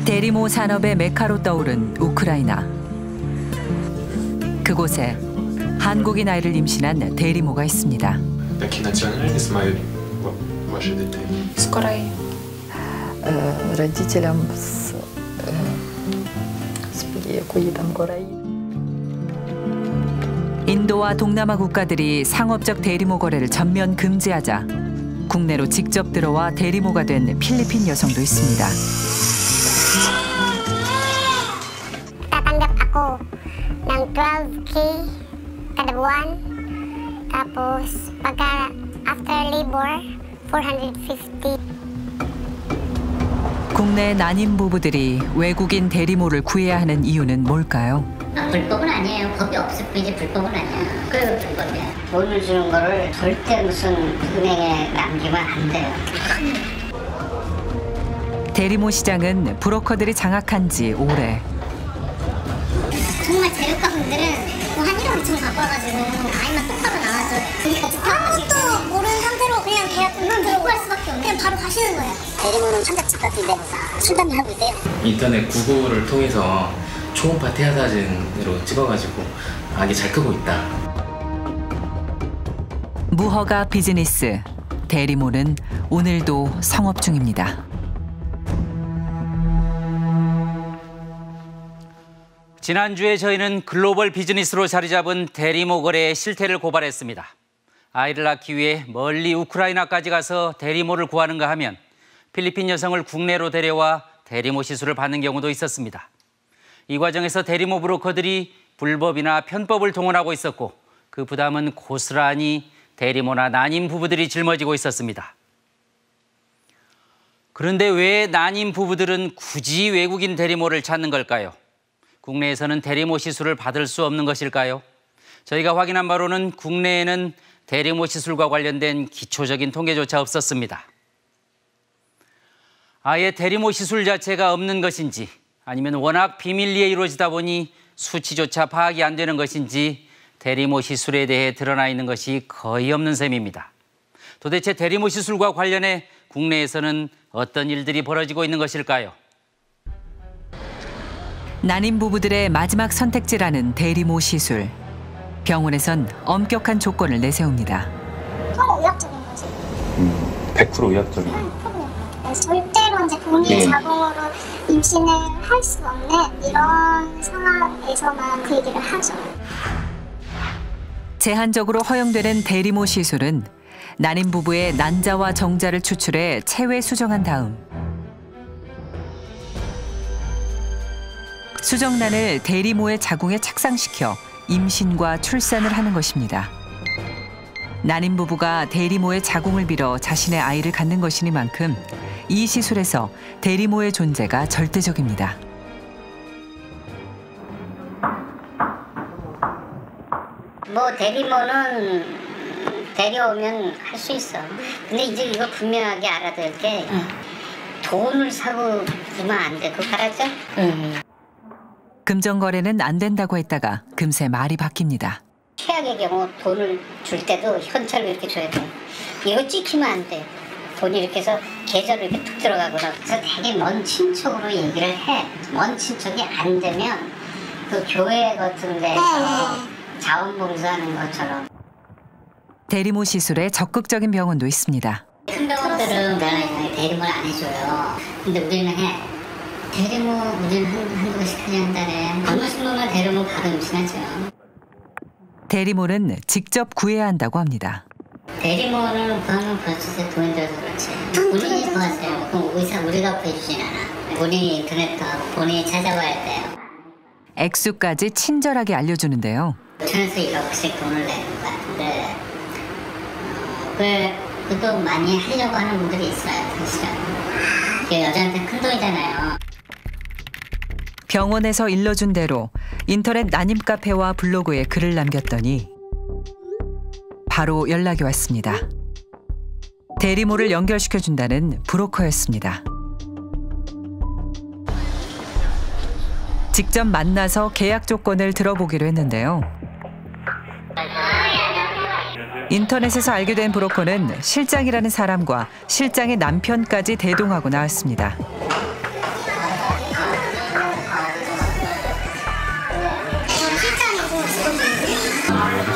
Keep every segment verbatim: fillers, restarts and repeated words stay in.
대리모 산업의 메카로 떠오른 우크라이나. 그곳에 한국인 아이를 임신한 대리모가 있습니다. 인도와 동남아 국가들이 상업적 대리모 거래를 전면 금지하자 국내로 직접 들어와 대리모가 된 필리핀 여성도 있습니다. Tatanggap ako ng twelve K kada buwan. Tapos pagka after labor, four hundred fifty. 국내 난임 부부들이 외국인 대리모를 구해야 하는 이유는 뭘까요? 아, 불법은 아니에요. 법이 없을 뿐이지 불법은 아니야. 그래도 불법이야. 돈을 주는 거를 절대 무슨 은행에 남기면 안 돼요. 대리모 시장은 브로커들이 장악한 지 오래. 정말 재력가분들은 한 일억 이천 갖고 와가지고 아이만 똑바로 나와서 그러니까 아무것도 모르는 상태로 그냥 계약금만 들고 갈 수밖에 없는 그냥 바로 가시는 거예요. 대리모는 천작집 같은 데서 술담이 하고 있대요. 인터넷 구글을 통해서 초음파 태아 사진으로 찍어가지고 아기 잘 크고 있다. 무허가 비즈니스, 대리모는 오늘도 성업 중입니다. 지난주에 저희는 글로벌 비즈니스로 자리 잡은 대리모 거래의 실태를 고발했습니다. 아이를 낳기 위해 멀리 우크라이나까지 가서 대리모를 구하는가 하면 필리핀 여성을 국내로 데려와 대리모 시술을 받는 경우도 있었습니다. 이 과정에서 대리모 브로커들이 불법이나 편법을 동원하고 있었고 그 부담은 고스란히 대리모나 난임 부부들이 짊어지고 있었습니다. 그런데 왜 난임 부부들은 굳이 외국인 대리모를 찾는 걸까요? 국내에서는 대리모 시술을 받을 수 없는 것일까요? 저희가 확인한 바로는 국내에는 대리모 시술과 관련된 기초적인 통계조차 없었습니다. 아예 대리모 시술 자체가 없는 것인지 아니면 워낙 비밀리에 이루어지다 보니 수치조차 파악이 안 되는 것인지 대리모 시술에 대해 드러나 있는 것이 거의 없는 셈입니다. 도대체 대리모 시술과 관련해 국내에서는 어떤 일들이 벌어지고 있는 것일까요? 난임 부부들의 마지막 선택지라는 대리모 시술. 병원에선 엄격한 조건을 내세웁니다. 너무 의학적인 거지. 음, 백 퍼센트 의학적인. 응, 절대로 이제 본인 네. 자궁으로 임신을 할 수 없는 이런 상황에서만 그 얘기를 하죠. 제한적으로 허용되는 대리모 시술은 난임 부부의 난자와 정자를 추출해 체외 수정한 다음 수정란을 대리모의 자궁에 착상시켜 임신과 출산을 하는 것입니다. 난임 부부가 대리모의 자궁을 빌어 자신의 아이를 갖는 것이니만큼 이 시술에서 대리모의 존재가 절대적입니다. 뭐 대리모는 데려오면 할 수 있어. 근데 이제 이거 분명하게 알아야 될 게 응. 돈을 사고 주면 안 돼. 그거 알았죠? 응. 금전거래는 안 된다고 했다가 금세 말이 바뀝니다. 최악의 경우 돈을 줄 때도 현찰로 이렇게 줘야 돼. 이거 찍히면 안 돼. 돈이 이렇게 해서 계좌로 이렇게 툭 들어가거나. 그래서 되게 먼 친척으로 얘기를 해. 먼 친척이 안 되면 그 교회 같은 데서 자원봉사하는 것처럼. 대리모 시술에 적극적인 병원도 있습니다. 큰 병원들은 대리모를 안 해줘요. 근데 우리는 해. 대리모 우리는 한, 한두 번씩 하지 한 달에 얼마씩 보면 대리모 바로 임신하죠. 대리모는 직접 구해야 한다고 합니다. 대리모는 구하면 벌써 돈이 들어서 그렇지. 본인이 구하세요. 그럼 의사 우리가 구해주진 않아. 본인이 인터넷 가고 본인이 찾아봐야 돼요. 액수까지 친절하게 알려주는데요. 천에서 일억씩 돈을 내는 것 같은데 어, 그걸 그것도 많이 하려고 하는 분들이 있어요. 사실은. 그게 여자한테 큰 돈이잖아요. 병원에서 일러준 대로 인터넷 난임 카페와 블로그에 글을 남겼더니 바로 연락이 왔습니다. 대리모를 연결시켜준다는 브로커였습니다. 직접 만나서 계약 조건을 들어보기로 했는데요. 인터넷에서 알게 된 브로커는 실장이라는 사람과 실장의 남편까지 대동하고 나왔습니다.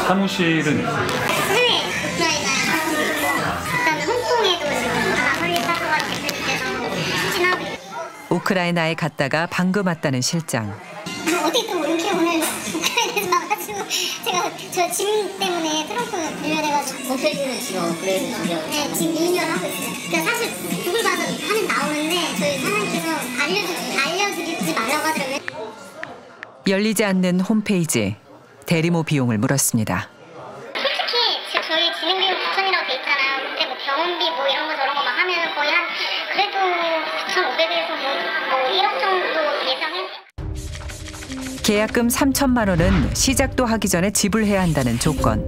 사무실은 있어요? 해외 우크라이나 사무실 있고 그다음에 홍콩에도 지금 하나 설립하셔서 대표님께서 추진하고 있고. 우크라이나에 갔다가 방금 왔다는 실장. 어떻게 또 이렇게 오늘 우크라이나에서 와가지고 제가 저 짐 때문에 트렁크 빌려야 돼가지고 호텔은 지금 업그레이드 중이라고. 네, 지금 리뉴얼 하고 있어요. 그러니까 사실 구글 봐서 하면 나오는데 저희 사장님께서 알려주, 알려드리지 말라고 하더라고요. 열리지 않는 홈페이지. 대리모 비용을 물었습니다. 솔직히 지금 저희 진행비용 구천이라고 돼 있잖아요. 근데 뭐 병원비 뭐 이런 거 저런 거 막 하면 거의 한 그래도 구천오백에서 뭐, 뭐 일억 정도 예상해. 계약금 삼천만 원은 시작도 하기 전에 지불해야 한다는 조건.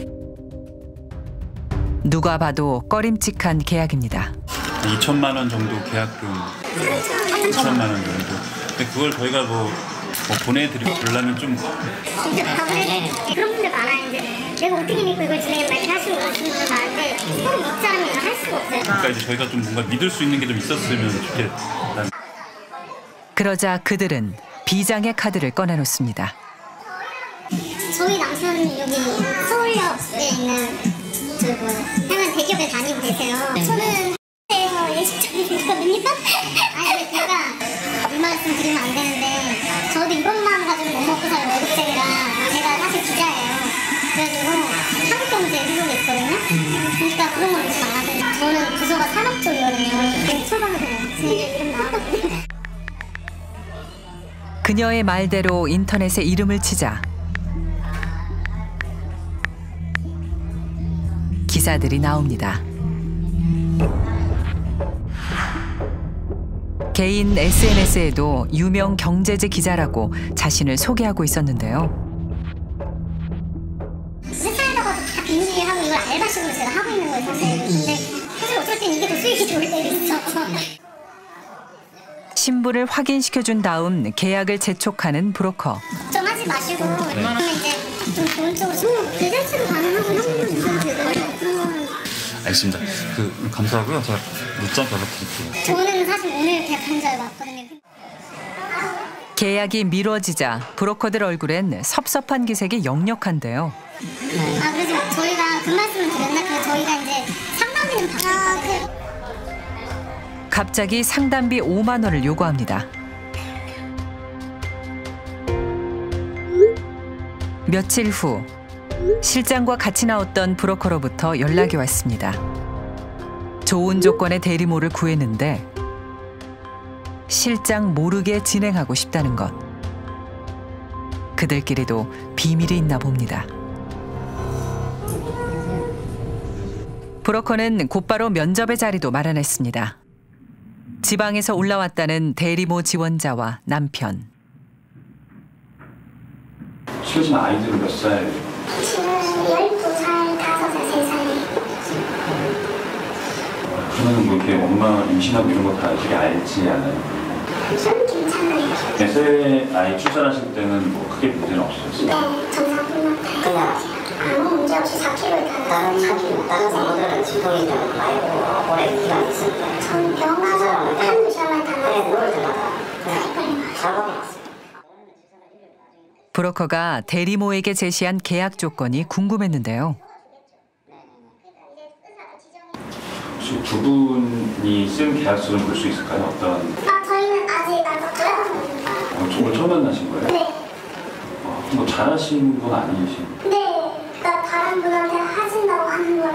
누가 봐도 꺼림칙한 계약입니다. 이천만 원 정도 계약금, 이천만 원 정도. 근데 그걸 저희가 뭐, 뭐 보내드리고 그러려면 좀 진짜 바보네. 그런 분들 많아요. 이제 내가 어떻게 믿고 이걸 진행해 막 이렇게 하시고 오시는 분들 많은데 서로 믿지 않으면 이걸 할 수가 없어요. 그러니까 이제 저희가 좀 뭔가 믿을 수 있는 게 좀 있었으면 좋겠다. 그러자 그들은 비장의 카드를 꺼내놓습니다. 저희 남편이 여기 서울역에 있는 저기 뭐 하는 대기업에 다니고 계세요. 저는 에서 예식장이거든요. 아니 그러니까 이 말씀 드리면 안 되는데 저도 이것만 가지고 못 먹고 살 월급쟁이라 제가 사실 기자예요. 그래가지고 한국 경제 미국에 있거든요. 그러니까 그런 건 엄청 많아서 저는 부서가 산업 쪽이거든요. 되게 초반에 제 이름 나왔거든요. 그녀의 말대로 인터넷에 이름을 치자 기사들이 나옵니다. 개인 에스엔에스에도 유명 경제지 기자라고 자신을 소개하고 있었는데요. 회사에다가 다 비밀하고 이걸 알바식으로 제가 하고 있는 거예요, 사실. 근데 사실 어쩔 땐 이게 더 수익이 좋을 때도 있어. 신분을 확인시켜준 다음 계약을 재촉하는 브로커. 걱정하지 마시고 그러면 이제 좀 좋은 쪽으로 좀 계좌이체도 가능하고 현금도 주셔도 되고 그런 거는 알겠습니다. 그 감사하고요. 제가 문자 연락드릴게요. 저는 사실 오늘 계약한 줄 알고 왔거든요. 계약이 미뤄지자 브로커들 얼굴엔 섭섭한 기색이 역력한데요. 아 그래서 저희가 그 말씀을 드렸나? 그 저희가 이제 상담비는 받아 그 갑자기 상담비 오만 원을 요구합니다. 며칠 후 실장과 같이 나왔던 브로커로부터 연락이 왔습니다. 좋은 조건의 대리모를 구했는데 실장 모르게 진행하고 싶다는 것. 그들끼리도 비밀이 있나 봅니다. 브로커는 곧바로 면접의 자리도 마련했습니다. 지방에서 올라왔다는 대리모 지원자와 남편. 실은 아이들은 몇 살? 지금 열두 살, 다섯 살, 세 살. 그러면 뭐 이렇게 엄마 임신하고 이런 거 다 아직 알지 않아요? 좀 괜찮아요. 새 아이 출산하실 때는 뭐 크게 문제는 없었어요? 네, 정상분만 다 아무 문제 없이 사 킬로그램 다른 사기 다른 사람들은 진통이 좀 많이 오래 기간 있으니까. 전 병원 가서 한두 시간만 다 네, 누울 나왔어요. 때마다 작업이 왔어요. 브로커가 대리모에게 제시한 계약 조건이 궁금했는데요. 혹시 두 분이 쓴 계약서를 볼 수 있을까요? 어떤? 아, 저희는 아직 안 봤어요. 어, 오늘 처음 만나신 거예요? 네. 어, 뭐 잘하신 분 아니신? 네. 그러니까 다른 분한테 하신다고 하는 거를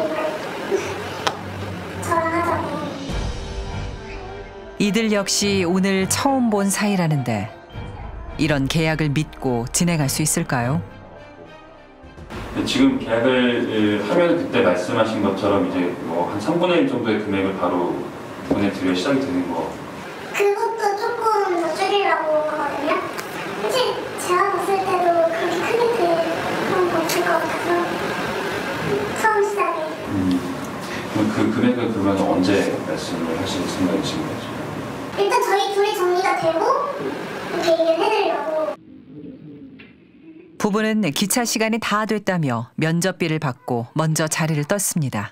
저랑 하자고. 이들 역시 오늘 처음 본 사이라는데 이런 계약을 믿고 진행할 수 있을까요? 지금 계약을 하면 그때 말씀하신 것처럼 이제 뭐 한 삼분의 일 정도의 금액을 바로 보내드려 시작이 되는 거. 그것도 조금 더 줄이려고 하거든요. 사실 제가 봤을 때도 그렇게 크게 그런 거 없을 것 같아서 처음 시작에. 음, 그럼 그 금액을 그러면 언제 말씀을 하실 생각이신 거죠? 일단 저희 둘이 정리가 되고 이렇게 얘기를 해드리려고. 부부는 기차 시간이 다 됐다며 면접비를 받고 먼저 자리를 떴습니다.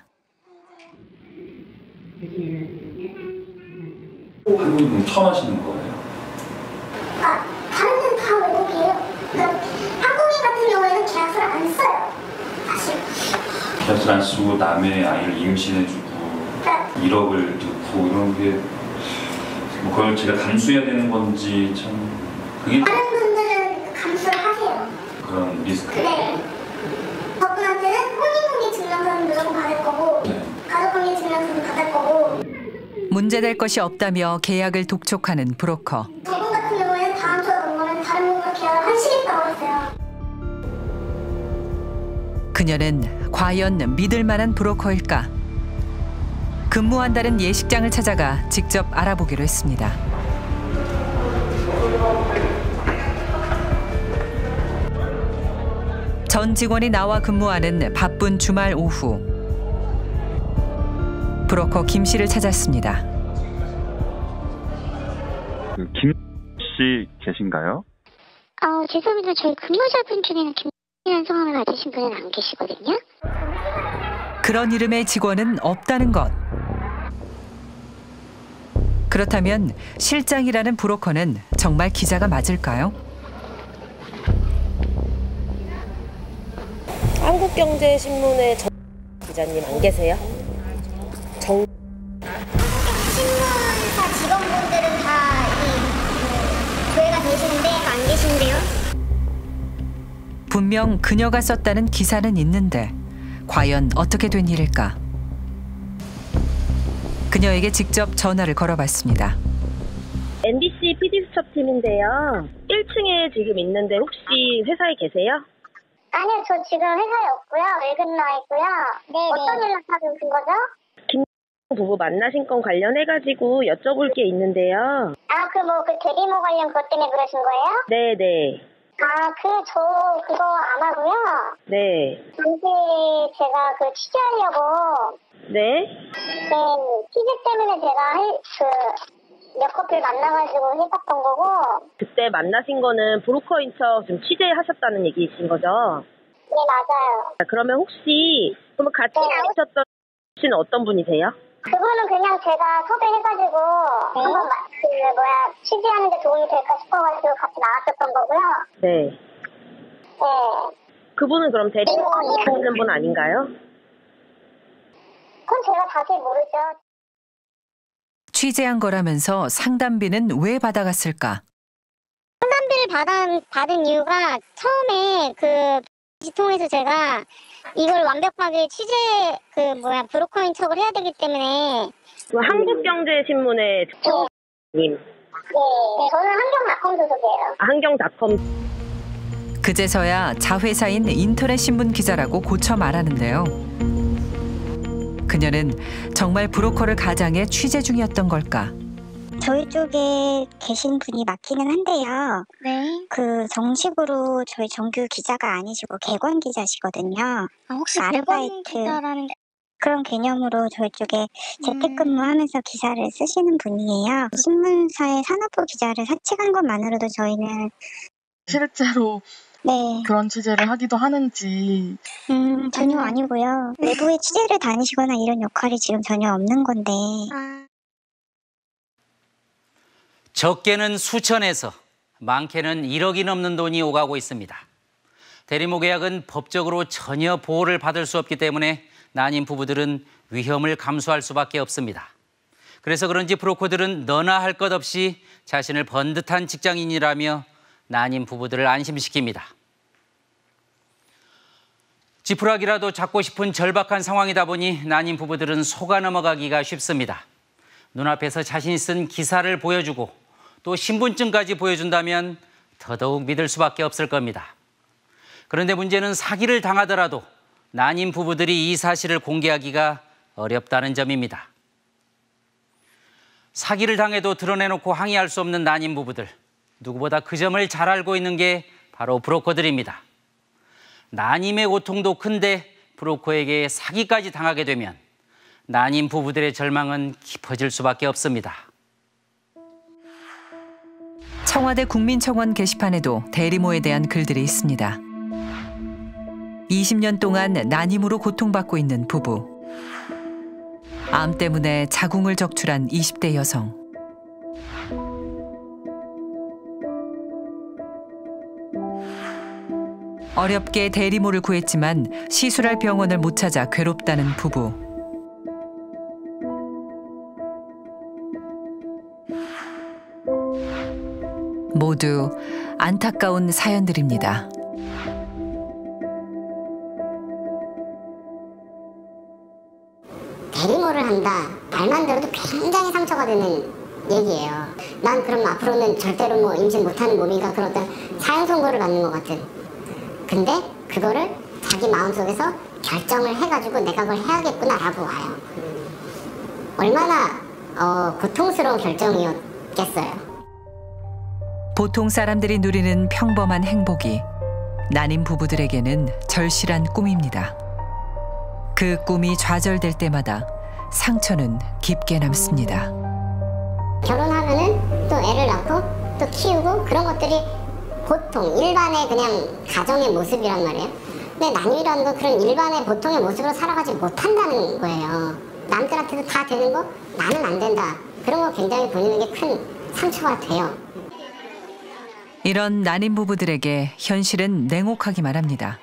한국은 처음 하시는 거예요? 아, 다른 데는 다 외국이에요. 그러니까 한국인 같은 경우에는 계약서를 안 안 써요. 사실. 계약서를 안 쓰고 남의 아이를 임신해주고 네. 일억을 넣고 이런 게 뭐 그걸 제가 감수해야 되는 건지 참 그게 다른 분들은 감수를 하세요. 그런 리스크. 네. 저분한테는 혼인관계 증명서는 무조건 받을 거고 네. 가족관계 증명서는 받을 거고 문제될 것이 없다며 계약을 독촉하는 브로커. 저분 같은 경우에는 다음 주에 넘으면 다른 분과 계약을 하시겠다고 했어요. 그녀는 과연 믿을 만한 브로커일까? 근무한다는 예식장을 찾아가 직접 알아보기로 했습니다. 전 직원이 나와 근무하는 바쁜 주말 오후. 브로커 김 씨를 찾았습니다. 그 김 씨 계신가요? 어, 죄송합니다. 저희 근무자분 중에는 김이라는 성함을 가지신 분은 안 계시거든요. 그런 이름의 직원은 없다는 것. 그렇다면 실장이라는 브로커는 정말 기자가 맞을까요? 한국경제신문의 정 기자님 안 계세요? 정 신문사 직원분들은 다 이 조회가 되시는데 안 계신데요? 분명 그녀가 썼다는 기사는 있는데 과연 어떻게 된 일일까? 그녀에게 직접 전화를 걸어봤습니다. 엠비씨 피디수첩팀인데요. 일 층에 지금 있는데 혹시 회사에 계세요? 아니요, 저 지금 회사에 없고요. 외근 나와 있고요. 네. 어떤 연락하고 오신 거죠? 김 부부 만나신 건 관련해가지고 여쭤볼 게 있는데요. 아, 그 뭐 그 대리모 관련 그것 때문에 그러신 거예요? 네네. 아, 그 저 그거 안 하고요. 네. 잠시 제가 그 취재하려고 네? 네, 취재 때문에 제가 그 몇 커플 만나가지고 해봤던 거고. 그때 만나신 거는 브로커인 척 지금 취재하셨다는 얘기이신 거죠? 네, 맞아요. 그러면 혹시 그러면 같이 네. 나오셨던 씨는 어떤 분이세요? 그거는 그냥 제가 섭외해가지고 네? 한번 마- 그 뭐야 취재하는데 도움이 될까 싶어가지고 같이 나왔었던 거고요. 네. 네. 그분은 그럼 대리모 하시는 분 아닌가요? 그건 제가 자세히 모르죠. 취재한 거라면서 상담비는 왜 받아갔을까? 상담비를 받은, 받은 이유가 처음에 그 통해서 제가 이걸 완벽하게 취재 그 뭐야 브로커인 척을 해야 되기 때문에. 그 한국경제신문의 님. 네, 저는 한경닷컴 소속이에요. 아, 한경닷컴. 그제서야 자회사인 인터넷 신문 기자라고 고쳐 말하는데요. 그녀는 정말 브로커를 가장해 취재 중이었던 걸까? 저희 쪽에 계신 분이 맞기는 한데요. 네. 그 정식으로 저희 정규 기자가 아니시고 객원 기자시거든요. 아, 혹시 아르바이트 기자라는 게... 그런 개념으로 저희 쪽에 음. 재택근무하면서 기사를 쓰시는 분이에요. 신문사의 산업부 기자를 사측한 것만으로도 저희는 실제로 네. 그런 취재를 하기도 하는지. 음, 전혀 아니고요. 외부에 취재를 다니시거나 이런 역할이 지금 전혀 없는 건데. 아. 적게는 수천에서 많게는 일억이 넘는 돈이 오가고 있습니다. 대리모 계약은 법적으로 전혀 보호를 받을 수 없기 때문에 난임 부부들은 위험을 감수할 수밖에 없습니다. 그래서 그런지 브로커들은 너나 할 것 없이 자신을 번듯한 직장인이라며 난임 부부들을 안심시킵니다. 지푸라기라도 잡고 싶은 절박한 상황이다 보니 난임 부부들은 속아 넘어가기가 쉽습니다. 눈앞에서 자신이 쓴 기사를 보여주고 또 신분증까지 보여준다면 더더욱 믿을 수밖에 없을 겁니다. 그런데 문제는 사기를 당하더라도 난임 부부들이 이 사실을 공개하기가 어렵다는 점입니다. 사기를 당해도 드러내놓고 항의할 수 없는 난임 부부들. 누구보다 그 점을 잘 알고 있는 게 바로 브로커들입니다. 난임의 고통도 큰데 브로커에게 사기까지 당하게 되면 난임 부부들의 절망은 깊어질 수밖에 없습니다. 청와대 국민청원 게시판에도 대리모에 대한 글들이 있습니다. 이십 년 동안 난임으로 고통받고 있는 부부. 암 때문에 자궁을 적출한 이십 대 여성. 어렵게 대리모를 구했지만 시술할 병원을 못 찾아 괴롭다는 부부. 모두 안타까운 사연들입니다. 대리모를 한다. 말만 들어도 굉장히 상처가 되는 얘기예요. 난 그럼 앞으로는 절대로 뭐 임신 못하는 몸이니까 그런 어떤 사형 선고를 받는 것 같은. 근데 그거를 자기 마음속에서 결정을 해가지고 내가 그걸 해야겠구나라고 와요. 얼마나 어, 고통스러운 결정이었겠어요. 보통 사람들이 누리는 평범한 행복이 난임 부부들에게는 절실한 꿈입니다. 그 꿈이 좌절될 때마다 상처는 깊게 남습니다. 결혼하면은 또 애를 낳고 또 키우고 그런 것들이 보통 일반의 그냥 가정의 모습이란 말이에요. 근데 난임이라는 건 그런 일반의 보통의 모습으로 살아가지 못한다는 거예요. 남들한테도 다 되는 거 나는 안 된다. 그런 거 굉장히 본인에게 큰 상처가 돼요. 이런 난임 부부들에게 현실은 냉혹하기만 합니다.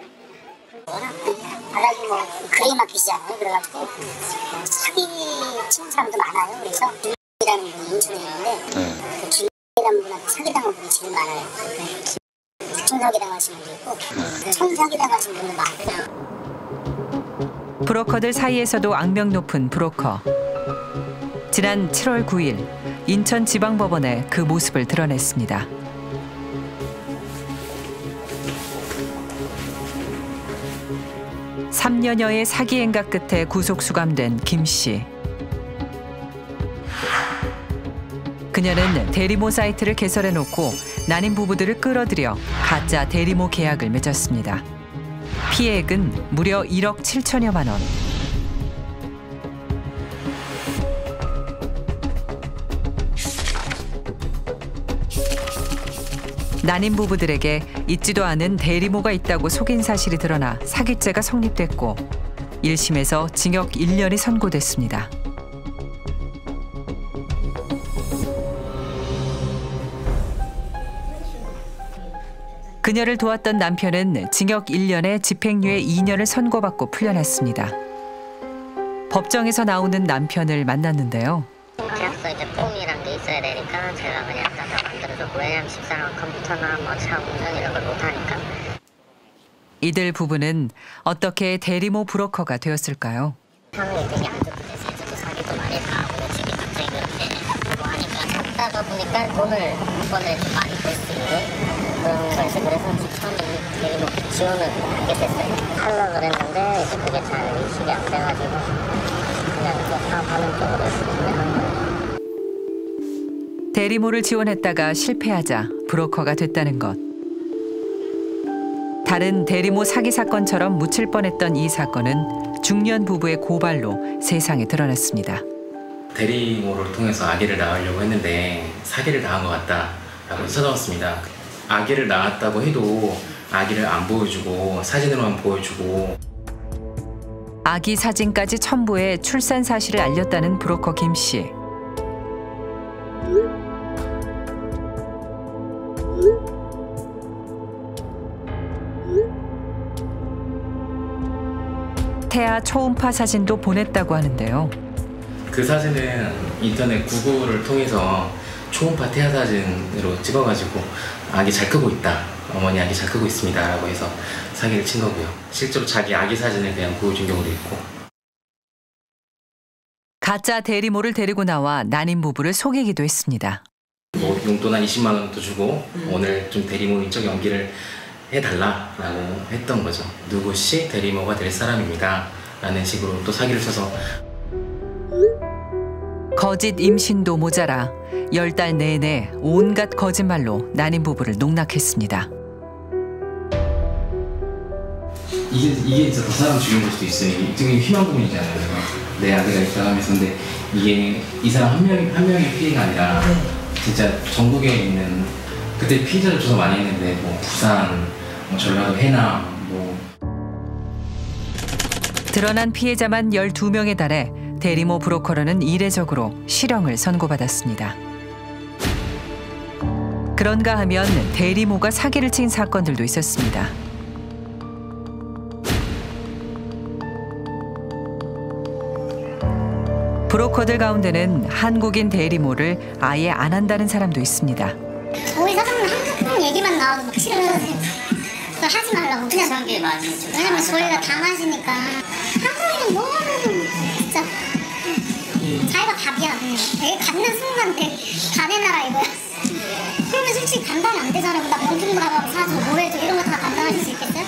바닥이 뭐 그레이만 빛이잖아요. 그래가지고 사기 치는 사람도 많아요. 그래서 김이라는 분이 인천에 있는데 그 김이라는 분한테 사기당한 분이 제일 많아요. 청사기 당하신 분도 있고 청사기 당하신 분도 많고요. 브로커들 사이에서도 악명 높은 브로커. 지난 칠월 구일 인천지방법원에 그 모습을 드러냈습니다. 삼 년여의 사기 행각 끝에 구속 수감된 김 씨. 그녀는 대리모 사이트를 개설해놓고 난임 부부들을 끌어들여 가짜 대리모 계약을 맺었습니다. 피해액은 무려 일억 칠천여만 원. 난임 부부들에게 있지도 않은 대리모가 있다고 속인 사실이 드러나 사기죄가 성립됐고 일 심에서 징역 일 년이 선고됐습니다. 그녀를 도왔던 남편은 징역 일 년에 집행유예 이 년을 선고받고 풀려났습니다. 법정에서 나오는 남편을 만났는데요. 계약서 이제 폼이란 게 있어야 되니까 제가 그냥 다 만들어줬고, 왜냐면 집사람 컴퓨터나 뭐 차 운전 이런 걸 못하니까. 이들 부부는 어떻게 대리모 브로커가 되었을까요? 상황이 되게 안 좋게 돼서 저도 사기도 많이 당하고 집이 갑자기 그렇게 뭐 하니까 찾다가 보니까 돈을 이번에 좀 많이 벌 수 있는 그런 거에서 그래서 처음에 대리모 지원을 하게 됐어요. 하려고 그랬는데 이제 그게 잘 인식이 안 돼가지고 그냥 또 사업하는 쪽으로 진행한 거예요. 대리모를 지원했다가 실패하자 브로커가 됐다는 것. 다른 대리모 사기 사건처럼 묻힐 뻔했던 이 사건은 중년 부부의 고발로 세상에 드러났습니다. 대리모를 통해서 아기를 낳으려고 했는데 사기를 당한 것 같다라고 찾아왔습니다. 아기를 낳았다고 해도 아기를 안 보여주고 사진으로만 보여주고 아기 사진까지 첨부해 출산 사실을 알렸다는 브로커 김 씨. 태아 초음파 사진도 보냈다고 하는데요. 그 사진은 인터넷 구글을 통해서 초음파 태아 사진으로 찍어가지고 아기 잘 크고 있다, 어머니 아기 잘 크고 있습니다 라고 해서 사기를 친 거고요. 실제로 자기 아기 사진을 그냥 보여준 경우도 있고. 가짜 대리모를 데리고 나와 난임 부부를 속이기도 했습니다. 뭐 용돈 한 이십만 원도 주고 음. 오늘 좀 대리모 인적 연기를 해달라라고 했던 거죠. 누구씨 대리모가 될 사람입니다 라는 식으로 또 사기를 쳐서. 거짓 임신도 모자라 열 달 내내 온갖 거짓말로 난임 부부를 농락했습니다. 이게, 이게 진짜 더 사람 죽인 걸 수도 있어요. 이게 되게 희망 부분이잖아요. 내 아들가 있다 하면서. 근데 이게 이 사람 한, 명, 한 명의 피해가 아니라 진짜 전국에 있는, 그때 피해자를 조사 많이 했는데 뭐 부산, 뭐 전라도 해남, 뭐. 드러난 피해자만 열두 명에 달해 대리모 브로커로는 이례적으로 실형을 선고받았습니다. 그런가 하면 대리모가 사기를 친 사건들도 있었습니다. 브로커들 가운데는 한국인 대리모를 아예 안 한다는 사람도 있습니다. 저희 사장님 한국 얘기만 나와도 막 싫어하세요. 그걸 하지 말라고. 그냥 그런 게 많이 왜냐면 저희가 당하시니까 한국인은 뭐는 진짜 자기가 답이야. 그냥 되게 갖는 순간 되게 가내놔라 이거야. 그러면 솔직히 감당이 안 되잖아요. 나 명품 가방 사줘, 뭐 해줘 이런 거 다 감당하실 수 있겠어요?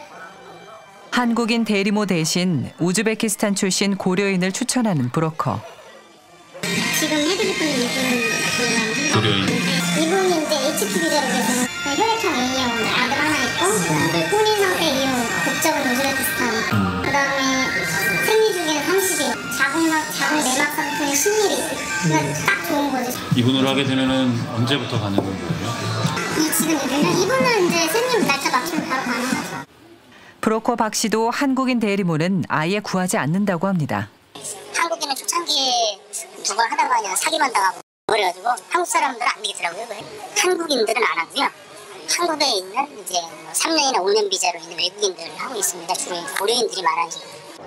한국인 대리모 대신 우즈베키스탄 출신 고려인을 추천하는 브로커. 지금 해드릴 분이 이분 고려인. 이분이 이제 에이치피 비자로 계시는 혈액형 A형 아들 하나 있고 혼인 상태 이후 국적은 우즈베키스탄 그 다음에 생리 주기는 삼십 일 자궁, 자궁 내막 상태는 십일 일 그러니까 딱 좋은 거지. 이분으로 하게 되면은 언제부터 가는 거예요? 이 지금 이분은 이분은 이제 생리 날짜 맞추면 바로 가는 거죠. 브로커 박 씨도 한국인 대리모는 아예 구하지 않는다고 합니다. 한국인은 초창기에 두 번 하다가 그냥 사기만 당하고 그래가지고 한국 사람들은 안 되겠더라고요. 그래. 한국인들은 안 하고요. 한국에 있는 이제 삼 년이나 오 년 비자로 있는 외국인들을 하고 있습니다. 주로 고려인들이 많아지.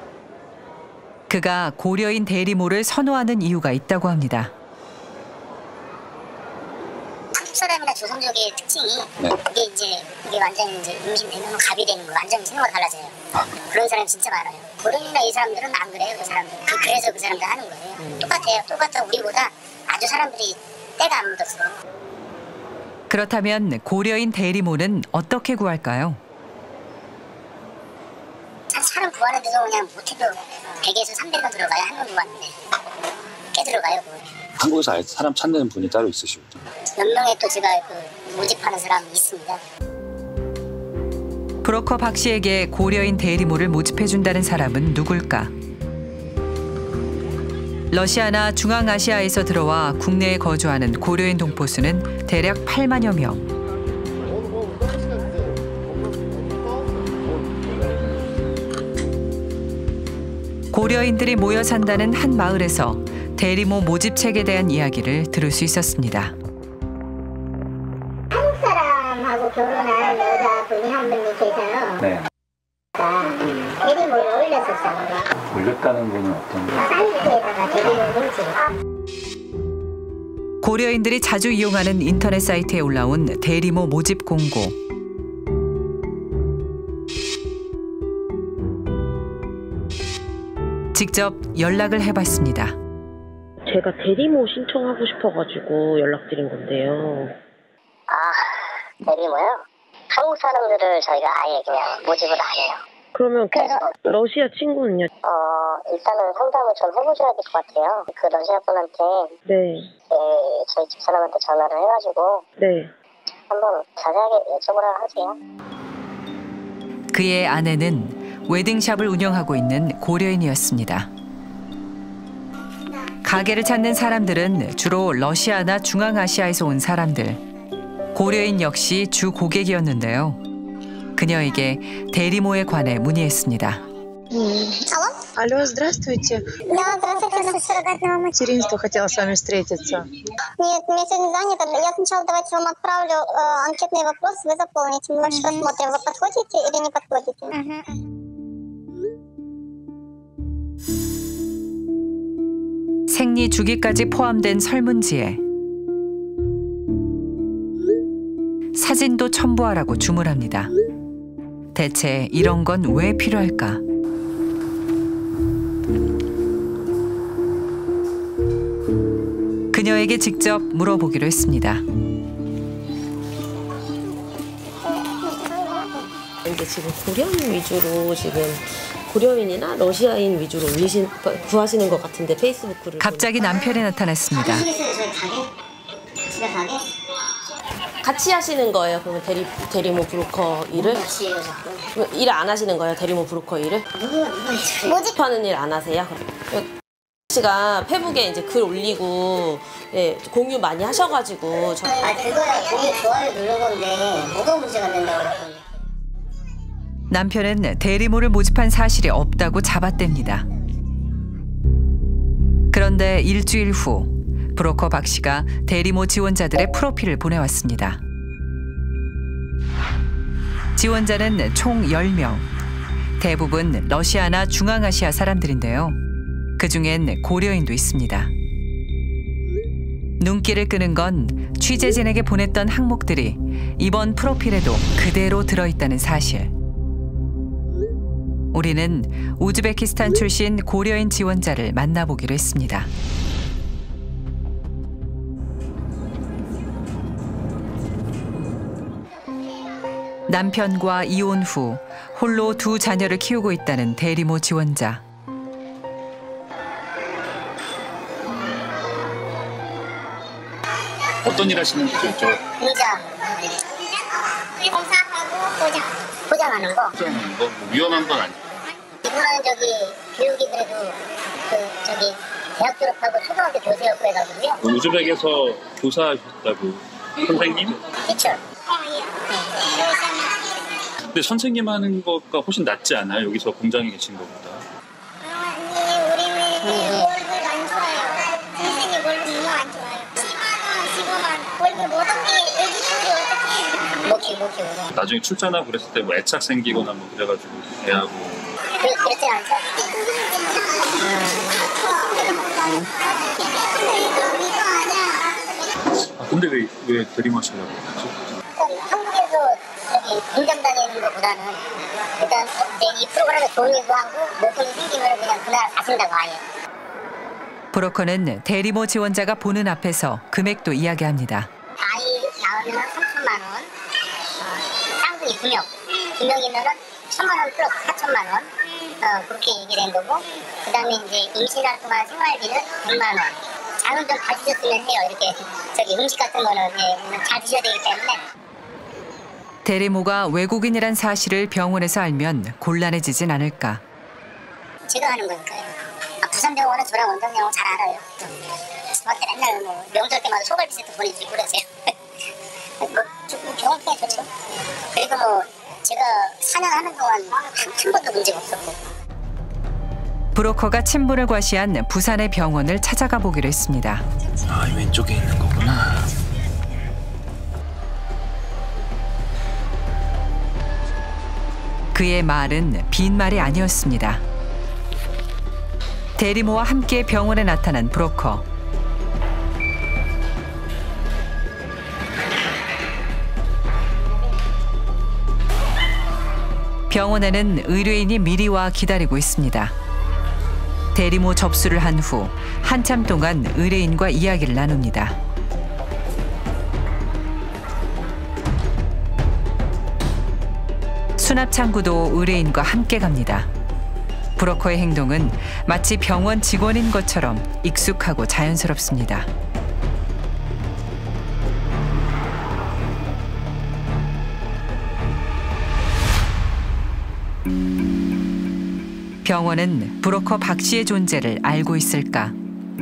그가 고려인 대리모를 선호하는 이유가 있다고 합니다. 한국 사람이나 조선족의 특징이 네. 이게 이제 이게 완전히 이제 임신되면 갑이 되는 거 완전히 생각이 달라져요. 그런 사람이 진짜 많아요. 고려인이나 이 사람들은 안 그래요. 그 사람들. 그, 그래서 그 사람들 하는 거예요. 음. 똑같아요. 똑같아. 우리보다 아주 사람들이 때가 안 묻었어요. 그렇다면 고려인 대리모는 어떻게 구할까요? 사람 구하는데도 그냥 못해도 백에서 삼백은 들어가야 한 번 구하는데 꽤 들어가요. 그거. 한국에서 아예 사람 찾는 분이 따로 있으시고. 몇 명의 또 제가 그 모집하는 사람이 있습니다. 브로커 박 씨에게 고려인 대리모를 모집해준다는 사람은 누굴까? 러시아나 중앙아시아에서 들어와 국내에 거주하는 고려인 동포수는 대략 팔만여 명. 고려인들이 모여 산다는 한 마을에서 대리모 모집책에 대한 이야기를 들을 수 있었습니다. 한국 사람하고 결혼한 여자분이 한 분이 계세요. 네. 대리모를 올렸었어요. 올렸다는 거는 어떤 거예요? 사이트에다가 대리모 모집. 고려인들이 자주 이용하는 인터넷 사이트에 올라온 대리모 모집 공고. 직접 연락을 해봤습니다. 제가 대리모 신청하고 싶어가지고 연락드린 건데요. 아, 대리모요? 한국 사람들을 저희가 아예 그냥 모집을 안 해요. 그러면 그 그래서 러시아 친구는요? 어, 일단은 상담을 좀 해보셔야 될 것 같아요. 그 러시아 분한테 네. 네, 저희 집사람한테 전화를 해가지고 네. 한번 자세하게 여쭤보라 하세요. 그의 아내는 웨딩샵을 운영하고 있는 고려인이었습니다. 가게를 찾는 사람들은 주로 러시아나 중앙아시아에서 온 사람들. 고려인 역시 주 고객이었는데요. 그녀에게 대리모에 관해 문의했습니다. Алло, здравствуйте. Да, здравствуйте, суррогатная мама. Материнство хотела с вами встретиться. Нет, меня сегодня занято. Я сначала давайте вам отправлю э, анкетный вопрос, вы заполните. Мы ваш посмотрим, вы подходите или не подходите. 생리 주기까지 포함된 설문지에 사진도 첨부하라고 주문합니다. 대체 이런 건 왜 필요할까? 그녀에게 직접 물어보기로 했습니다. 이제 지금 고려인 위주로 지금 고려인이나 러시아인 위주로 올리신, 구하시는 것 같은데 페이스북을 갑자기 남편이 나타났습니다. 집에 가게? 같이 하시는 거예요? 그러면 대리, 대리모 브로커 일을? 같이 해요, 자꾸. 일 안 하시는 거예요? 대리모 브로커 일을? 모집하는 일 안 하세요? 씨가 페북에 이제 글 올리고 예, 공유 많이 하셔가지고 저... 아 그거야 공유 좋아요 누른 건데 뭐가 문제가 된다고 그랬더니 남편은 대리모를 모집한 사실이 없다고 잡아댑니다. 그런데 일주일 후 브로커 박 씨가 대리모 지원자들의 프로필을 보내왔습니다. 지원자는 총 열 명. 대부분 러시아나 중앙아시아 사람들인데요. 그중엔 고려인도 있습니다. 눈길을 끄는 건 취재진에게 보냈던 항목들이 이번 프로필에도 그대로 들어있다는 사실. 우리는 우즈베키스탄 출신 고려인 지원자를 만나보기로 했습니다. 남편과 이혼 후 홀로 두 자녀를 키우고 있다는 대리모 지원자. 어떤 일 하시는지 좀 여쭤봐요. 공장. 공사하고 포장. 포장하는 거. 포장하는 거? 뭐 위험한 건 아니에요? 이분은 저기 교육이 그래도 그 저기 대학 졸업하고 초등학교 교수였고 해가지고요. 우즈벡에서 교사하셨다고 선생님? 티처. 근데 선생님 하는 것과 훨씬 낫지 않아요? 여기서 공장에 계신 것보다. 아니 우리는 월급 안 좋아요. 선생님 월급 너무 안 좋아요. 십만 원, 십오만 원 월급 못 얻게 애기 키우기 어떻게 못 키우고 못 키우고. 나중에 출산하고 그랬을 때 뭐 애착 생기거나 뭐 그래가지고 애하고. 그, 그렇지 않죠? 아, 근데 왜, 왜 대리마시려고 그러지? 한국에서 저기 공장 다니는 것보다는 일단 이 프로그램에 돈이고 하고 목돈이 생기면 그냥 그날 가신다고 아예. 브로커는 대리모 지원자가 보는 앞에서 금액도 이야기합니다. 아이 낳으면 삼천만 원, 어, 쌍둥이 두 명, 두 명이면은 천만 원 플러스 사천만 원, 어, 그렇게 얘기된 거고, 그 다음에 이제 임신할 동안 생활비는 백만 원. 장은 좀 봐주셨으면 해요. 이렇게 저기 음식 같은 거는 예, 잘 드셔야 되기 때문에. 대리모가 외국인이란 사실을 병원에서 알면 곤란해지진 않을까. 제가 하는 거니까요. 아, 부산병원은 저랑 원장님은 잘 알아요. 저한테 맨날 뭐 명절 때마다 소갈비 세트 보내주고 그러세요. 뭐, 뭐 병원에 좋죠. 그리고 뭐 제가 사 년 하는 동안 한, 한 번도 문제가 없었고. 브로커가 친분을 과시한 부산의 병원을 찾아가 보기로 했습니다. 아, 이 왼쪽에 있는 거구나. 그의 말은 빈말이 아니었습니다. 대리모와 함께 병원에 나타난 브로커. 병원에는 의뢰인이 미리 와 기다리고 있습니다. 대리모 접수를 한 후 한참 동안 의뢰인과 이야기를 나눕니다. 수납 창구도 의뢰인과 함께 갑니다. 브로커의 행동은 마치 병원 직원인 것처럼 익숙하고 자연스럽습니다. 병원은 브로커 박 씨의 존재를 알고 있을까?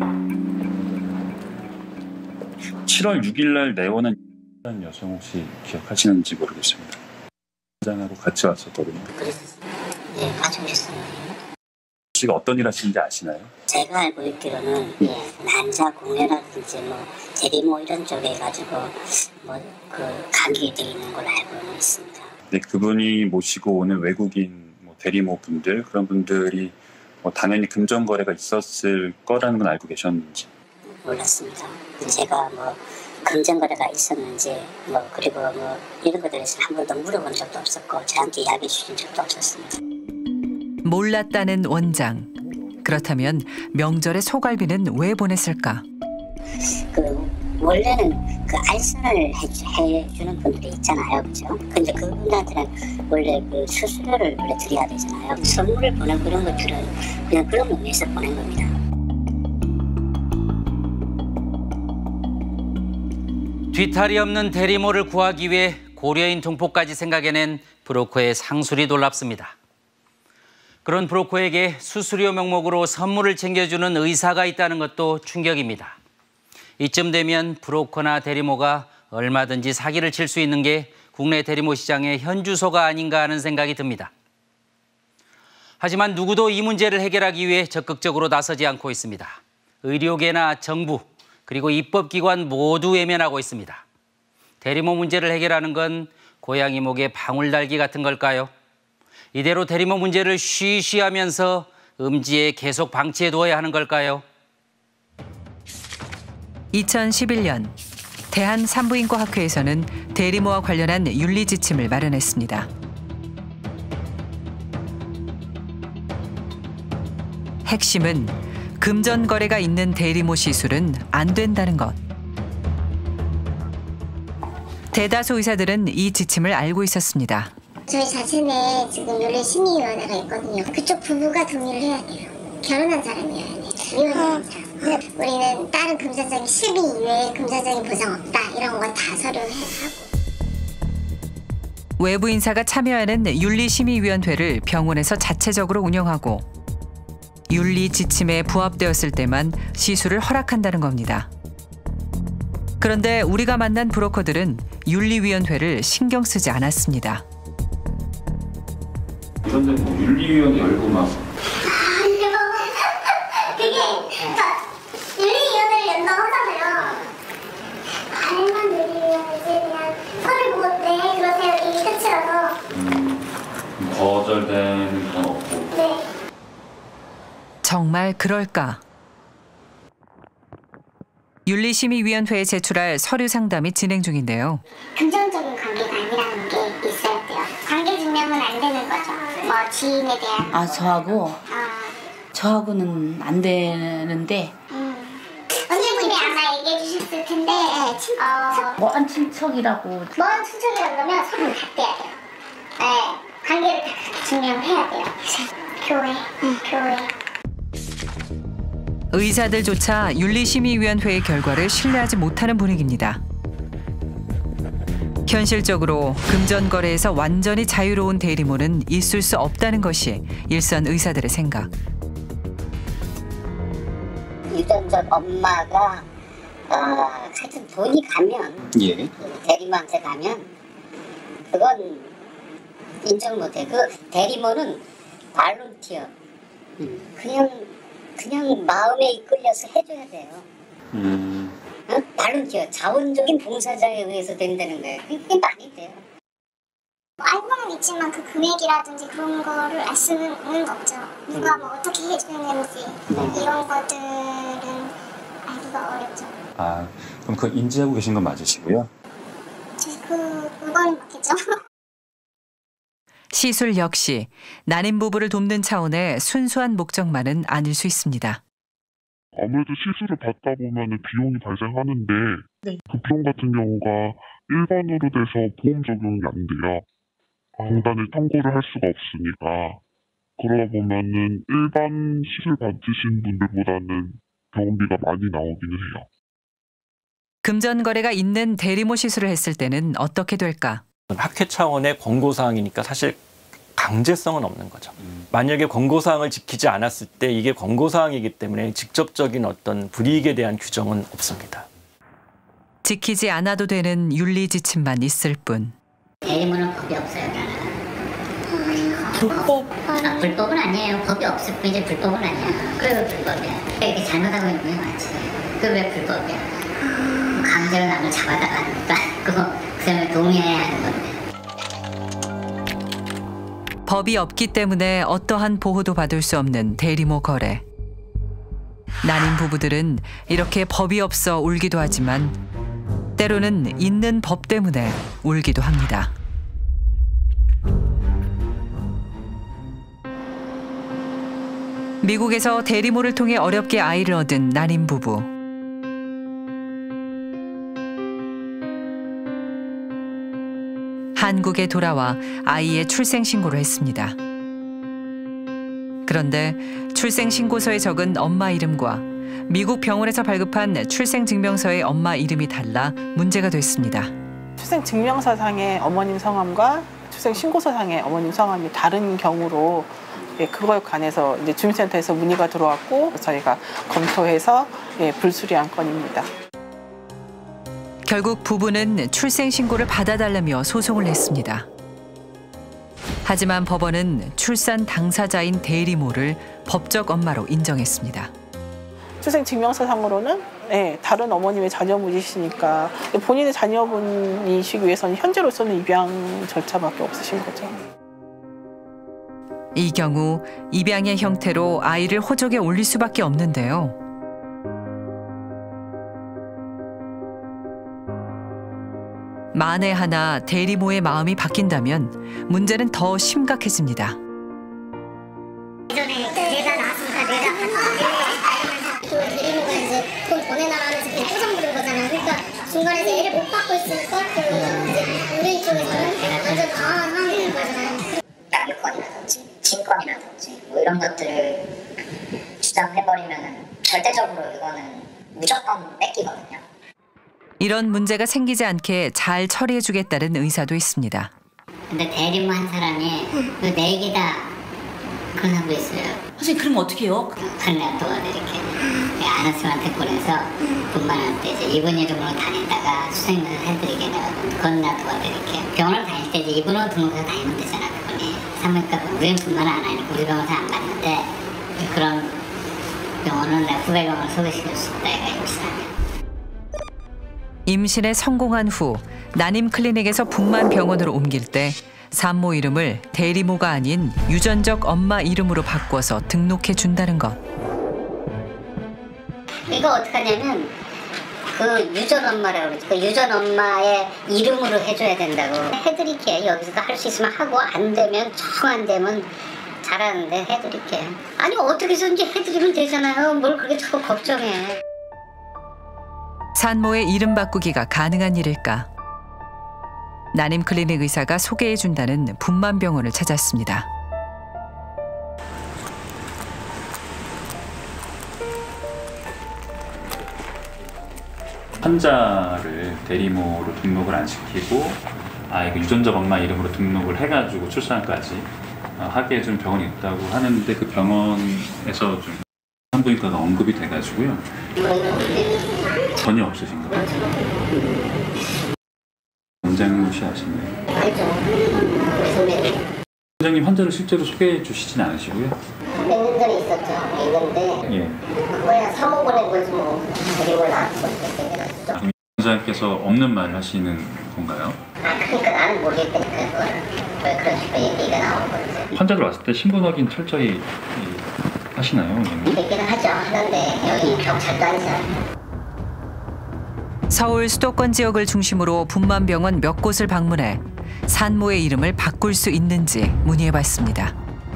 칠월 육일 날 내원한 여성 혹시 기억하시는지 모르겠습니다. 원장하고 같이 왔었거든요. 예, 같이 오셨어요. 씨가 어떤 일 하시는지 아시나요? 제가 알고 있기로는 예, 난자 공예라든지 뭐 대리모 이런 쪽에 가지고 뭐 그 감기에 돼 있는 걸로 알고 있습니다. 네, 그분이 모시고 오는 외국인 뭐 대리모 분들 그런 분들이 뭐 당연히 금전 거래가 있었을 거라는 건 알고 계셨는지? 몰랐습니다. 제가 뭐 금전 거래가 있었는지 뭐 그리고 뭐 이런 것들에 대해서 한 번도 물어본 적도 없었고 저한테 이야기해 주신 적도 없었습니다. 몰랐다는 원장. 그렇다면 명절에 소갈비는 왜 보냈을까? 그 원래는 그 알선을 해주는 분들이 있잖아요, 그죠? 근데 그분들한테는 원래 그 수수료를 원래 드려야 되잖아요. 선물을 보내고 그런 것들은 그냥 그런 의미에서 보낸 겁니다. 뒤탈이 없는 대리모를 구하기 위해 고려인 동포까지 생각해낸 브로커의 상술이 놀랍습니다. 그런 브로커에게 수수료 명목으로 선물을 챙겨주는 의사가 있다는 것도 충격입니다. 이쯤 되면 브로커나 대리모가 얼마든지 사기를 칠 수 있는 게 국내 대리모 시장의 현주소가 아닌가 하는 생각이 듭니다. 하지만 누구도 이 문제를 해결하기 위해 적극적으로 나서지 않고 있습니다. 의료계나 정부, 그리고 입법기관 모두 외면하고 있습니다. 대리모 문제를 해결하는 건 고양이 목에 방울 달기 같은 걸까요? 이대로 대리모 문제를 쉬쉬하면서 음지에 계속 방치해두어야 하는 걸까요? 이천십일 년 대한산부인과학회에서는 대리모와 관련한 윤리 지침을 마련했습니다. 핵심은 금전 거래가 있는 대리모 시술은 안 된다는 것. 대다수 의사들은 이 지침을 알고 있었습니다. 저희 자신에 지금 윤리심의위원회가 있거든요. 그쪽 부부가 동의를 해야 돼요. 결혼한 사람이어야 돼요. 이혼한 사람. 우리는 다른 금전적인 실비 이외에 금전적인 보상 없다. 이런 거 다 서류를 하고. 외부 인사가 참여하는 윤리심의위원회를 병원에서 자체적으로 운영하고 윤리 지침에 부합되었을 때만 시술을 허락한다는 겁니다. 그런데 우리가 만난 브로커들은 윤리위원회를 신경 쓰지 않았습니다. 이런 데는 뭐 윤리위원회 열고 막 그게 그러니까 윤리위원회를 연다고 하잖아요. 말만 윤리위원회지 그냥 서류 보고 네 그러세요 이게 끝이라서. 음, 거절되는 건 없고. 네. 정말 그럴까? 윤리심의위원회에 제출할 서류 상담이 진행 중인데요. 금전적인 관계가 아니라는 게 있어야 돼요. 관계 증명은 안 되는 거죠. 뭐 지인에 대한. 아 저하고? 아. 저하고는 안 되는데. 음. 언니분이 아마 얘기해 주셨을 텐데. 어. 뭐한 친척이라고. 뭐한 친척이라고 그러면 서로 같대야 돼요. 네. 관계를 다 증명해야 돼요. 교회. 응. 교회. 의사들조차 윤리심의위원회의 결과를 신뢰하지 못하는 분위기입니다. 현실적으로 금전거래에서 완전히 자유로운 대리모는 있을 수 없다는 것이 일선 의사들의 생각. 유전적 엄마가 어, 하여튼 돈이 가면 예. 대리모한테 가면 그건 인정 못해. 그 대리모는 발론티어. 그냥 그냥 마음에 이끌려서 해줘야 돼요. 음. 어? 발론티어. 자원적인 봉사자에 의해서 된다는 거예요. 그게 말이 돼요. 알고는 있지만 그 금액이라든지 그런 거를 알 수는 없죠. 누가 뭐 어떻게 해주는지 이런 것들은 알기가 어렵죠. 아, 그럼 그거 인지하고 계신 건 맞으시고요? 그, 그건 맞겠죠. 시술 역시 난임 부부를 돕는 차원의 순수한 목적만은 아닐 수 있습니다. 아무래도 시술을 받다 보면 비용이 발생하는데 네. 그 비용 같은 경우가 일반으로 돼서 보험 적용이 안 돼요. 공단을 청구를 할 수가 없으니까. 그러다 보면은 일반 시술 받으신 분들보다는 병원비가 많이 나오기는 해요. 금전 거래가 있는 대리모 시술을 했을 때는 어떻게 될까? 학회 차원의 권고사항이니까 사실 강제성은 없는 거죠. 음. 만약에 권고사항을 지키지 않았을 때 이게 권고사항이기 때문에 직접적인 어떤 불이익에 대한 규정은 없습니다. 지키지 않아도 되는 윤리 지침만 있을 뿐. 대리모는 법이 없어요. 불법? 아, 불법은 아니에요. 법이 없을 뿐이지 불법은 아니야. 그래 왜 불법이야? 이렇게 잘못하고 있는 분이 많지. 그게 왜 불법이야? 강제로 남을 잡아다가 그거 그 사람을 동의해야 하는 건데. 법이 없기 때문에 어떠한 보호도 받을 수 없는 대리모 거래. 난임 부부들은 이렇게 법이 없어 울기도 하지만 때로는 있는 법 때문에 울기도 합니다. 미국에서 대리모를 통해 어렵게 아이를 얻은 난임 부부. 한국에 돌아와 아이의 출생 신고를 했습니다. 그런데 출생 신고서에 적은 엄마 이름과 미국 병원에서 발급한 출생 증명서의 엄마 이름이 달라 문제가 됐습니다. 출생 증명서상의 어머님 성함과 출생 신고서상의 어머님 성함이 다른 경우로 예, 그거에 관해서 이제 주민센터에서 문의가 들어왔고 저희가 검토해서 예, 불수리한 건입니다. 결국 부부는 출생 신고를 받아달라며 소송을 냈습니다. 하지만 법원은 출산 당사자인 대리모를 법적 엄마로 인정했습니다. 출생 증명서상으로는 네, 다른 어머님의 자녀분이시니까 본인의 자녀분이시기 위해서는 현재로서는 입양 절차밖에 없으신 거죠. 이 경우 입양의 형태로 아이를 호적에 올릴 수밖에 없는데요. 만에 하나 대리모의 마음이 바뀐다면 문제는 더 심각해집니다. 예전에 내가 나왔으니까 내가 그 대리모가 이제 돈 보내나가면서 그냥 꾸정 부른 거잖아요. 그러니까 중간에서 애를 못 받고 있으니까 그 이제 우리 쪽에서는 완전 당황하는 거잖아요. 남유권이라든지 친권이라든지 뭐 이런 것들을 주장해버리면 절대적으로 이거는 무조건 뺏기거든요. 이런 문제가 생기지 않게 잘 처리해주겠다는 의사도 있습니다. 근데 대리모 한 사람이 그 네 개다 그런 사람도 있어요. 선생님 그럼 어떻게 해요? 판례 도와드릴게. 아나스한테 보내서 분만할 때 이제 이분 이름으로 다니다가 수생료를 해드리게 내가 건나 도와드릴게. 병원을 다닐 때 이제 이분으로 등록해서 다니면 되잖아. 그분이 사무니까 우리는 분만을 안 하니까 우리 병원에서 안 받는데 그런 병원은 내가 후배 병원을 소개시킬 수 있다. 얘가 임신하면. 임신에 성공한 후 난임 클리닉에서 북만 병원으로 옮길 때 산모 이름을 대리모가 아닌 유전적 엄마 이름으로 바꿔서 등록해 준다는 것. 이거 어떡하냐면 그 유전 엄마라고 그러지. 그 유전 엄마의 이름으로 해줘야 된다고. 해드릴게. 여기서 할 수 있으면 하고 안 되면 정 안 되면 잘하는데 해드릴게. 아니 어떻게든지 해드리면 되잖아요. 뭘 그렇게 자꾸 걱정해. 산모의 이름 바꾸기가 가능한 일일까? 난임 클리닉 의사가 소개해준다는 분만병원을 찾았습니다. 환자를 대리모로 등록을 안 시키고 아이 그 유전적 엄마 이름으로 등록을 해가지고 출산까지 하게 해준 병원이 있다고 하는데 그 병원에서 좀 산부인과가 언급이 돼가지고요. 전혀 없으신가 봐요. 원장님이 아시나요? 원장님 환자를 실제로 소개해 주시진 않으시고요. 몇 년 전에 있었죠. 있는데 예. 그거야 사모보낸 거지 뭐. 데리고 나왔고. 원장님께서 없는 말을 하시는 건가요? 아 그러니까 나는 모르겠다니까 그거는. 왜 그런 식으로 얘기가 나오는 건지. 환자들 왔을 때 신분 확인 철저히 하시나요? 원장님? 얘기는 하죠. 하는데 여기 경찰도 아니잖아요. 서울 수도권 지역을 중심으로 분만병원 몇 곳을 방문해 산모의 이름을 바꿀 수 있는지 문의해봤습니다.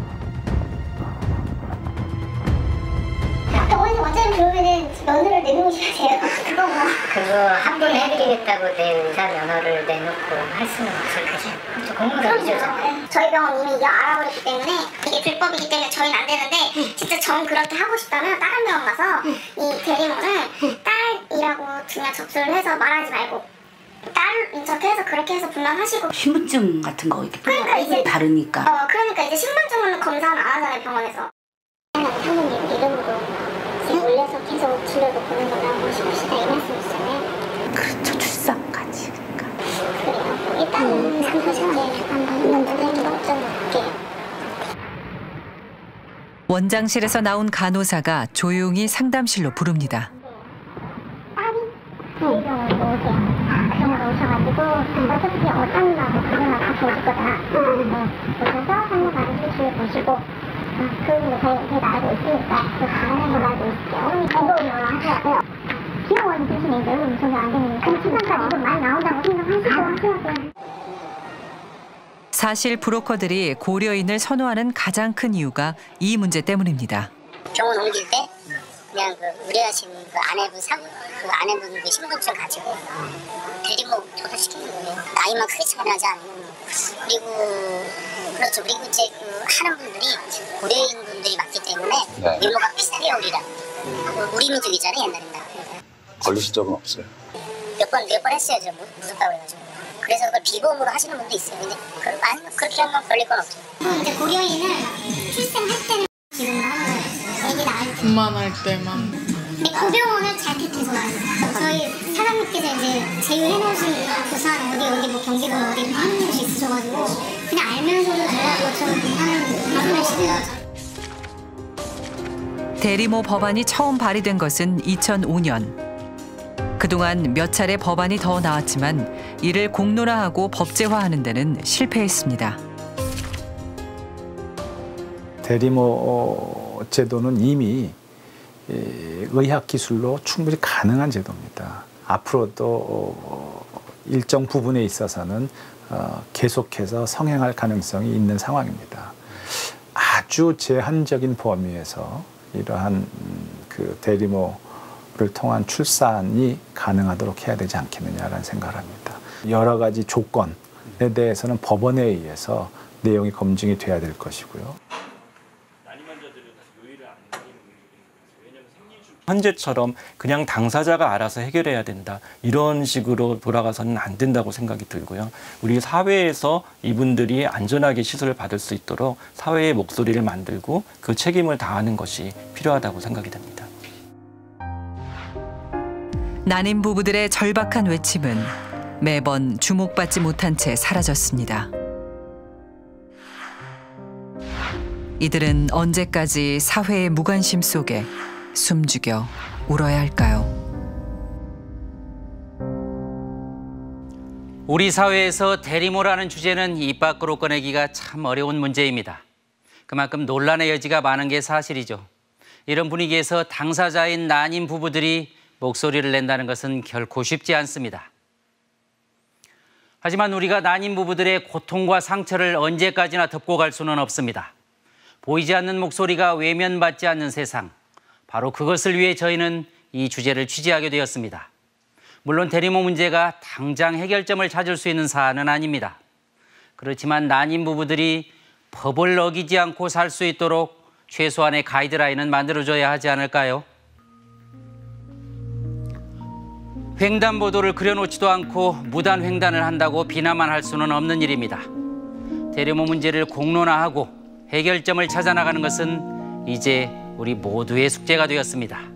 병원에서 원장님 그러면은 면허를 내놓으셔야 돼요. 그거 뭐. 그거 한 번 해드리겠다고 내 의사 면허를 내놓고 할 수는 없을 거지. 공무원이죠. 저희 병원 이미 이거 알아버렸기 때문에 이게 불법이기 때문에 저희는 안 되는데 진짜 정 그렇게 하고 싶다면 다른 병원 가서 이 대리모를 딸이라고 그냥 접수를 해서 말하지 말고 딸 저렇게 해서 그렇게 해서 분만하시고 신분증 같은 거 이렇게 그러니까 이제 다르니까. 어 그러니까 이제 신분증은 검사는 안 하잖아요 병원에서. 사모님 이름으로 지금 올려서 계속 진료도 보는 거나 모시고 싶다 이 말씀이시잖아요. 그렇죠. 출산까지. 그러니까. 그래요. 일단은 삼 시간에 한번 눈뜨는 거좀 볼게요. 원장실에서 나온 간호사가 조용히 상담실로 부릅니다. 저희 병원으로 오세요. 병원으로 오셔가지고 어차피 어떤 거하고 그거나 같이 오실 거다. 오셔서 상담 받으실 보시고 그리고 저희가 알고 있으니까 그 가능한 걸 알고 있을게요. 이거 하셔야 돼요. 비용은 대신에 이제 의료비 전혀 안 되는 그 시간까지 좀 많이 나온다고 생각하시고 하셔야 돼요. 사실 브로커들이 고려인을 선호하는 가장 큰 이유가 이 문제 때문입니다. 병원 옮길 때 그냥 그 의뢰하신 그 아내분 상, 그 아내분 그 신분증 가지고 대리모 조사시키는 거예요. 나이만 크게 차이나지 않는. 그리고 그렇죠. 그리고 이제 그 하는 분들이 고려인 분들이 맞기 때문에 네. 미모가 비슷해요 우리랑. 우리 민족이잖아요 옛날에는. 걸리신 적은 없어요? 몇 번 몇 번 했어요. 저 무섭다고 그래가지고. 그래서 그걸 비범으로 하시는 분도 있어요. 근데 그, 아니 그렇게 하면 걸릴 건 없죠. 이제 고려인은 출생할 때는 지금 하는 거예요. 애기 낳을 때. 분만할 때만. 그 병원을 잘 택해서 저희 사장님께서 이제 제휴해놓으신 부산 어디 어디 뭐 경기도 어디 하는 곳이 있으셔가지고 그냥 알면서도 저처럼 하는 분이시더라고요. 대리모 법안이 처음 발의된 것은 이천오 년. 그동안 몇 차례 법안이 더 나왔지만 이를 공론화하고 법제화하는 데는 실패했습니다. 대리모 제도는 이미 의학 기술로 충분히 가능한 제도입니다. 앞으로도 일정 부분에 있어서는 계속해서 성행할 가능성이 있는 상황입니다. 아주 제한적인 범위에서 이러한 그 대리모를 통한 출산이 가능하도록 해야 되지 않겠느냐라는 생각을 합니다. 여러 가지 조건에 대해서는 법원에 의해서 내용이 검증이 돼야 될 것이고요. 현재처럼 그냥 당사자가 알아서 해결해야 된다. 이런 식으로 돌아가서는 안 된다고 생각이 들고요. 우리 사회에서 이분들이 안전하게 시술을 받을 수 있도록 사회의 목소리를 만들고 그 책임을 다하는 것이 필요하다고 생각이 됩니다. 난임 부부들의 절박한 외침은 매번 주목받지 못한 채 사라졌습니다. 이들은 언제까지 사회의 무관심 속에 숨죽여 울어야 할까요? 우리 사회에서 대리모라는 주제는 입 밖으로 꺼내기가 참 어려운 문제입니다. 그만큼 논란의 여지가 많은 게 사실이죠. 이런 분위기에서 당사자인 난임 부부들이 목소리를 낸다는 것은 결코 쉽지 않습니다. 하지만 우리가 난임 부부들의 고통과 상처를 언제까지나 덮고 갈 수는 없습니다. 보이지 않는 목소리가 외면받지 않는 세상, 바로 그것을 위해 저희는 이 주제를 취재하게 되었습니다. 물론 대리모 문제가 당장 해결점을 찾을 수 있는 사안은 아닙니다. 그렇지만 난임 부부들이 법을 어기지 않고 살 수 있도록 최소한의 가이드라인은 만들어줘야 하지 않을까요? 횡단보도를 그려놓지도 않고 무단 횡단을 한다고 비난만 할 수는 없는 일입니다. 대리모 문제를 공론화하고 해결점을 찾아나가는 것은 이제 우리 모두의 숙제가 되었습니다.